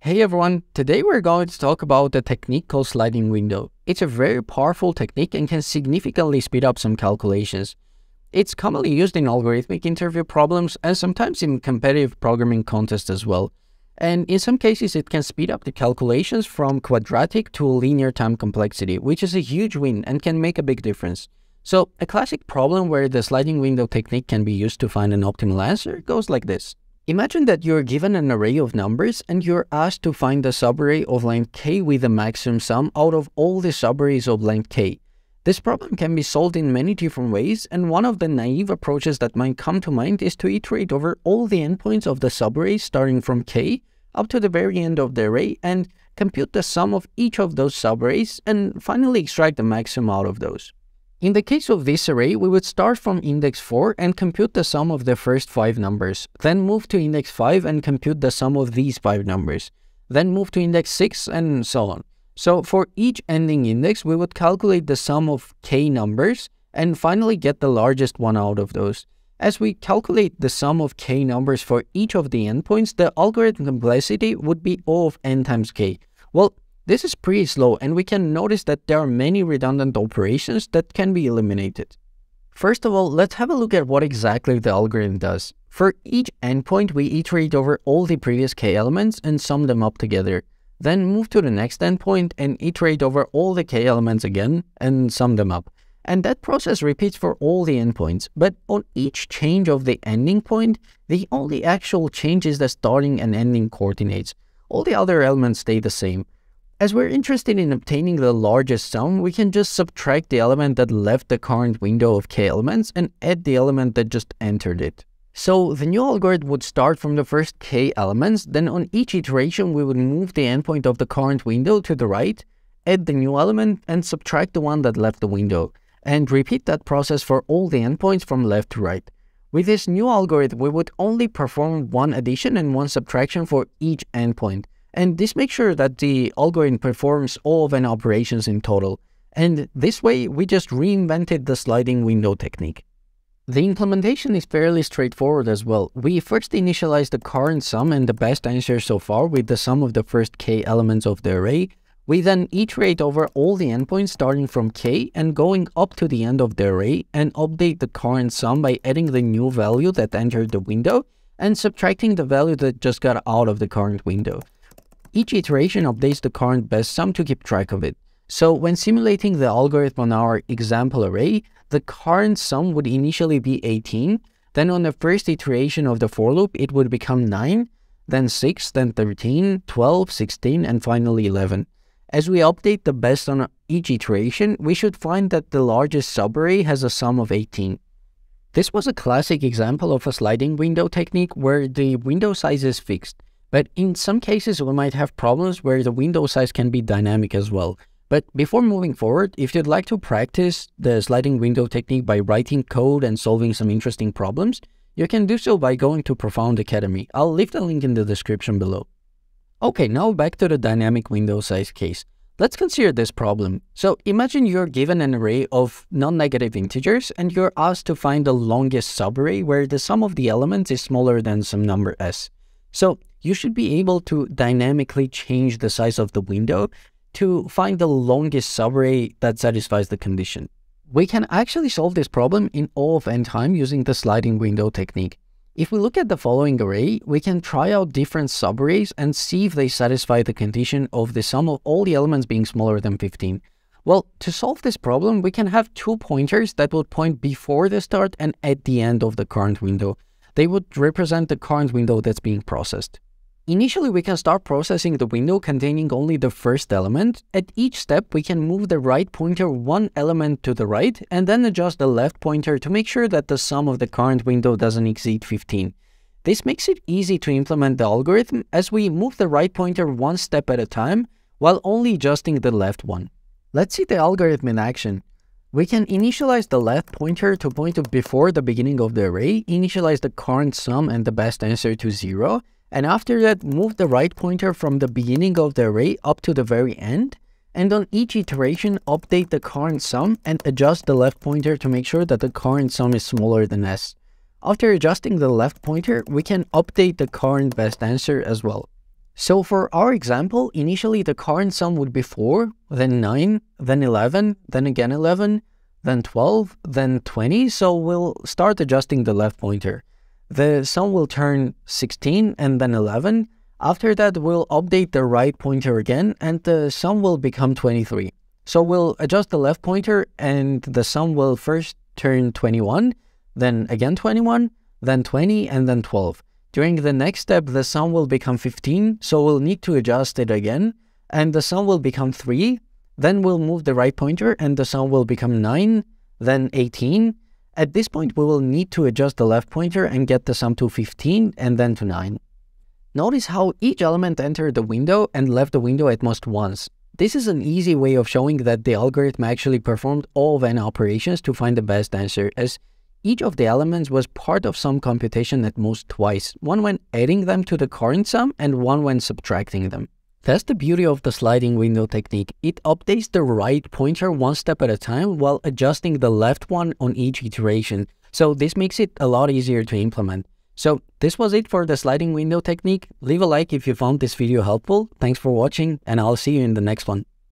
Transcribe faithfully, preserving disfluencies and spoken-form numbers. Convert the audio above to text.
Hey everyone, today we're going to talk about a technique called sliding window. It's a very powerful technique and can significantly speed up some calculations. It's commonly used in algorithmic interview problems and sometimes in competitive programming contests as well. And in some cases, it can speed up the calculations from quadratic to linear time complexity, which is a huge win and can make a big difference. So a classic problem where the sliding window technique can be used to find an optimal answer goes like this. Imagine that you're given an array of numbers and you're asked to find the subarray of length k with the maximum sum out of all the subarrays of length k. This problem can be solved in many different ways, and one of the naive approaches that might come to mind is to iterate over all the endpoints of the subarray starting from k up to the very end of the array and compute the sum of each of those subarrays and finally extract the maximum out of those. In the case of this array, we would start from index four and compute the sum of the first five numbers, then move to index five and compute the sum of these five numbers, then move to index six and so on. So for each ending index, we would calculate the sum of k numbers and finally get the largest one out of those. As we calculate the sum of k numbers for each of the endpoints, the algorithm complexity would be O of n times k. Well, this is pretty slow, and we can notice that there are many redundant operations that can be eliminated. First of all, let's have a look at what exactly the algorithm does. For each endpoint, we iterate over all the previous k elements and sum them up together. Then move to the next endpoint and iterate over all the k elements again and sum them up. And that process repeats for all the endpoints, but on each change of the ending point, the only actual change is the starting and ending coordinates. All the other elements stay the same. As we're interested in obtaining the largest sum, we can just subtract the element that left the current window of k elements and add the element that just entered it. So the new algorithm would start from the first k elements, then on each iteration we would move the endpoint of the current window to the right, add the new element and subtract the one that left the window, and repeat that process for all the endpoints from left to right. With this new algorithm, we would only perform one addition and one subtraction for each endpoint. And this makes sure that the algorithm performs all of n operations in total. And this way, we just reinvented the sliding window technique. The implementation is fairly straightforward as well. We first initialize the current sum and the best answer so far with the sum of the first k elements of the array. We then iterate over all the endpoints starting from k and going up to the end of the array and update the current sum by adding the new value that entered the window and subtracting the value that just got out of the current window. Each iteration updates the current best sum to keep track of it. So when simulating the algorithm on our example array, the current sum would initially be eighteen, then on the first iteration of the for loop, it would become nine, then six, then thirteen, twelve, sixteen, and finally eleven. As we update the best on each iteration, we should find that the largest subarray has a sum of eighteen. This was a classic example of a sliding window technique where the window size is fixed. But in some cases, we might have problems where the window size can be dynamic as well. But before moving forward, if you'd like to practice the sliding window technique by writing code and solving some interesting problems, you can do so by going to Profound Academy. I'll leave the link in the description below. Okay, now back to the dynamic window size case. Let's consider this problem. So imagine you're given an array of non-negative integers and you're asked to find the longest subarray where the sum of the elements is smaller than some number s. So you should be able to dynamically change the size of the window to find the longest subarray that satisfies the condition. We can actually solve this problem in O of n time using the sliding window technique. If we look at the following array, we can try out different subarrays and see if they satisfy the condition of the sum of all the elements being smaller than fifteen. Well, to solve this problem, we can have two pointers that would point before the start and at the end of the current window. They would represent the current window that's being processed. Initially, we can start processing the window containing only the first element. At each step, we can move the right pointer one element to the right and then adjust the left pointer to make sure that the sum of the current window doesn't exceed fifteen. This makes it easy to implement the algorithm as we move the right pointer one step at a time while only adjusting the left one. Let's see the algorithm in action. We can initialize the left pointer to point to before the beginning of the array, initialize the current sum and the best answer to zero, and after that, move the right pointer from the beginning of the array up to the very end, and on each iteration, update the current sum and adjust the left pointer to make sure that the current sum is smaller than s. After adjusting the left pointer, we can update the current best answer as well. So for our example, initially the current sum would be four, then nine, then eleven, then again eleven, then twelve, then twenty, so we'll start adjusting the left pointer. The sum will turn sixteen and then eleven. After that, we'll update the right pointer again and the sum will become twenty-three. So we'll adjust the left pointer and the sum will first turn twenty-one, then again twenty-one, then twenty, and then twelve. During the next step, the sum will become fifteen, so we'll need to adjust it again, and the sum will become three. Then we'll move the right pointer and the sum will become nine, then eighteen. At this point, we will need to adjust the left pointer and get the sum to fifteen and then to nine. Notice how each element entered the window and left the window at most once. This is an easy way of showing that the algorithm actually performed all of n operations to find the best answer, as each of the elements was part of some computation at most twice, one when adding them to the current sum and one when subtracting them. That's the beauty of the sliding window technique. It updates the right pointer one step at a time while adjusting the left one on each iteration. So this makes it a lot easier to implement. So this was it for the sliding window technique. Leave a like if you found this video helpful. Thanks for watching and I'll see you in the next one.